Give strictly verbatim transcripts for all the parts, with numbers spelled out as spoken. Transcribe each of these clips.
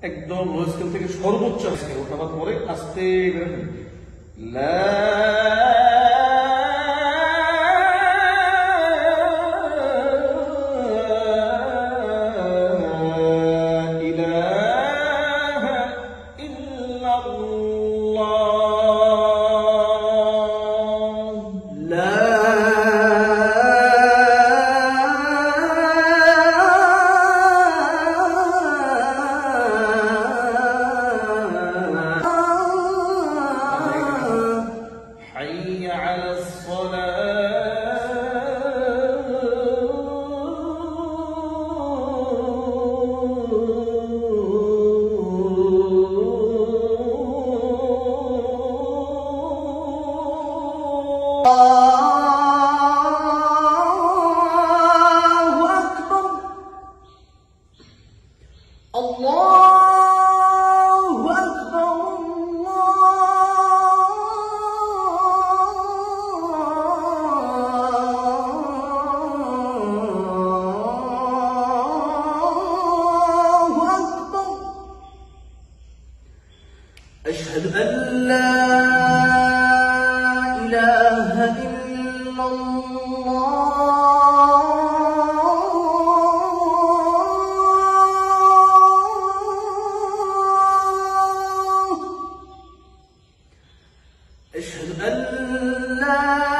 একদম লো স্কেল থেকে সর্বোচ্চ স্কেল ওঠাবার পরে আস্তে লা أشهد أن لا إله إلا الله أشهد أن لا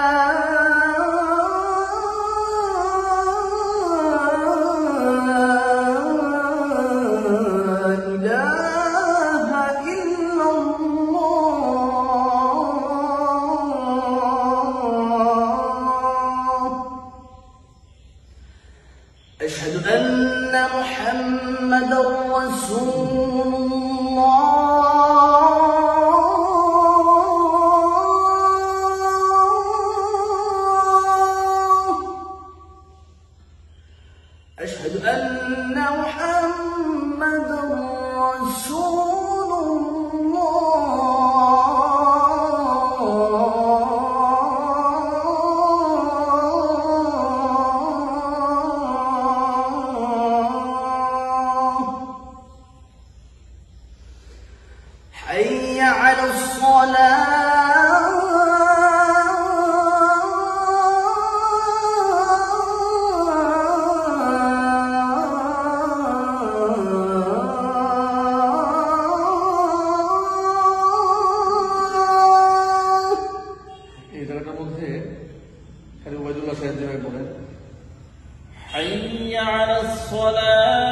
أشهد أن محمدا رسول الله أشهد أن محمدا رسول حي على الصلاة এই জায়গাটার মধ্যে খালি ওয়াইদুল্লাহ সাহেব যেভাবে বলেন حي على الصلاة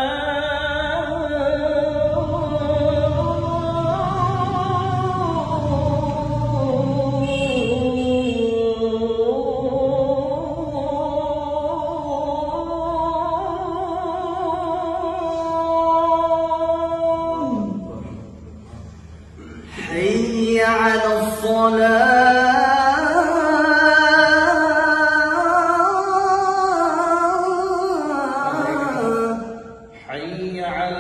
حي على الصلاة حي على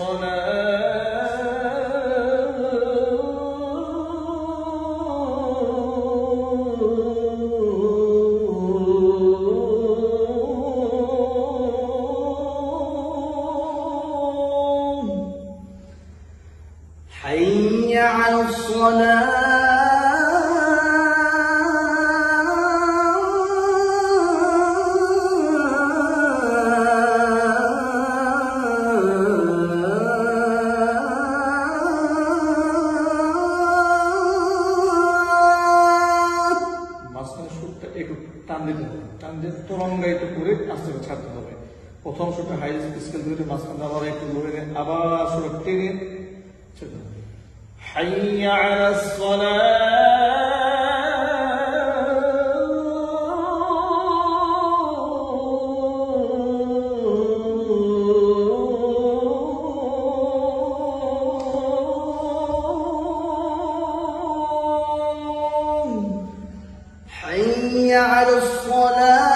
حي على الصلاة মাঝখানে সুরটা একটু টান দিতে হবে, টান দিয়ে তরঙ্গায়িত করে আস্তে করে ছাড়তে হবে। প্রথম সুরটা হাই স্কেল ধরে মাঝখানে আবার একটু ধরে আবার সুরটা টেনে حي على الصلاة حي على الصلاة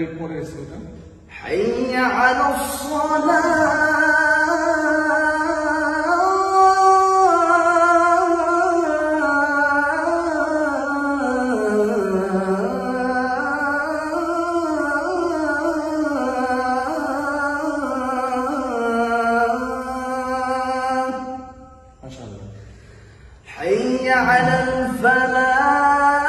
পরে গেছে ওটা حي على الصلاة حي على الفلاح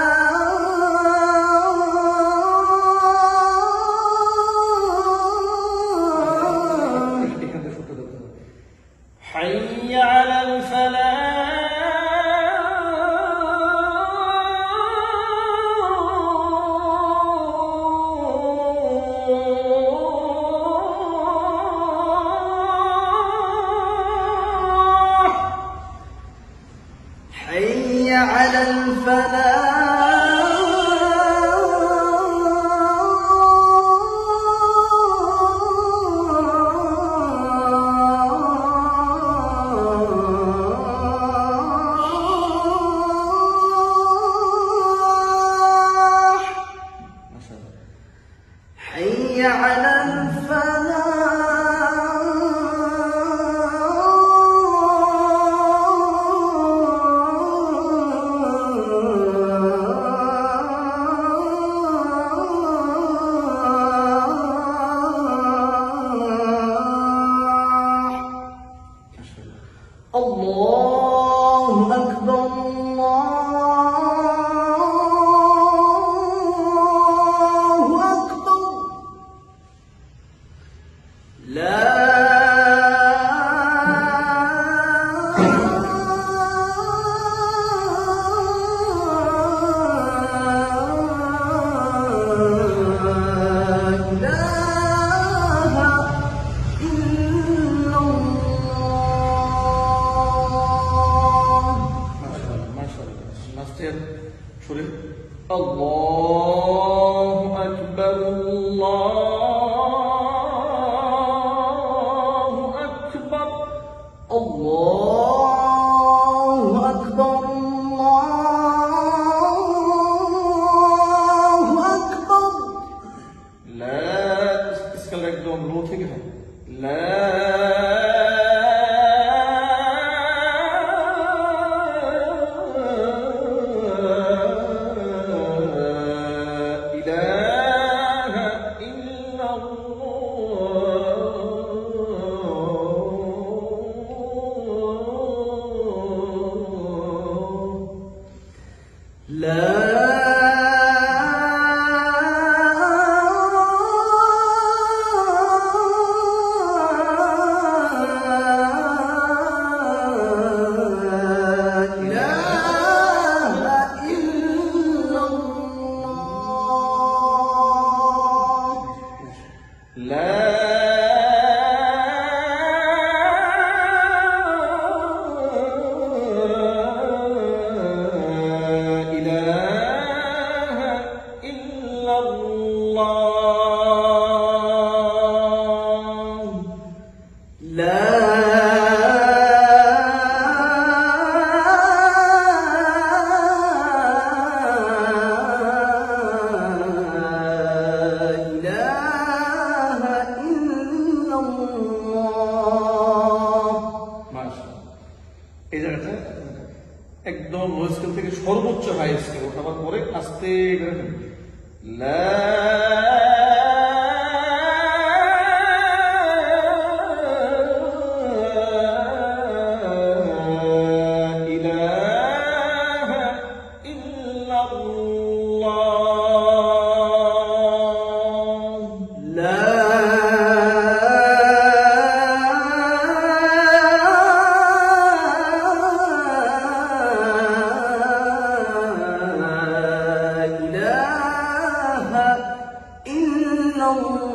حي على الفلاح حي على الفلاح حي على الفلاح الله أكبر الله أكبر لا الله أكبر الله أكبر الله أكبر الله أكبر لا اسكال একদম লো থেকে হয় لا এই জায়গাটা একদম লো স্কেল থেকে সর্বোচ্চ হাই স্কেল ওঠাবার পরে আস্তে করে লা إلا الله